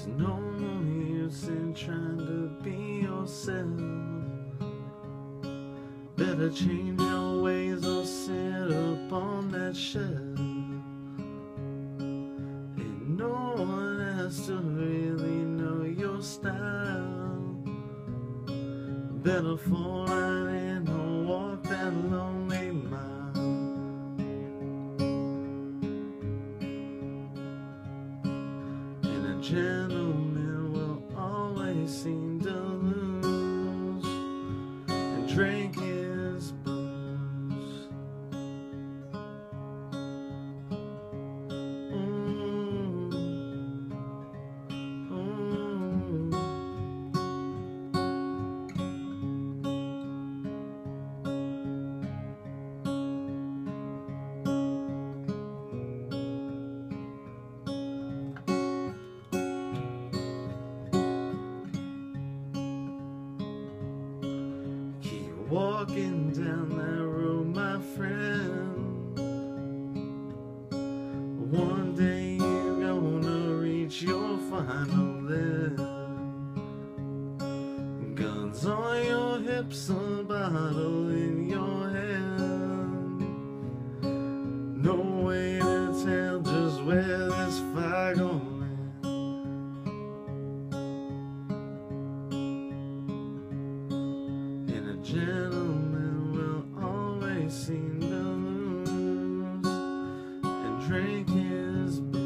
There's no more use in trying to be yourself. Better change your ways or sit up on that shelf. Ain't no one has to really know your style. Better fall right in or walk that lonely mile. And a gentleman will always seem to lose and drink his booze. Walking down that road, my friend. One day you're gonna reach your final end. Guns on your hips, a bottle in your hand. No way to tell just where this fire gon' land. And a gentleman will always seem to lose and drink his booze.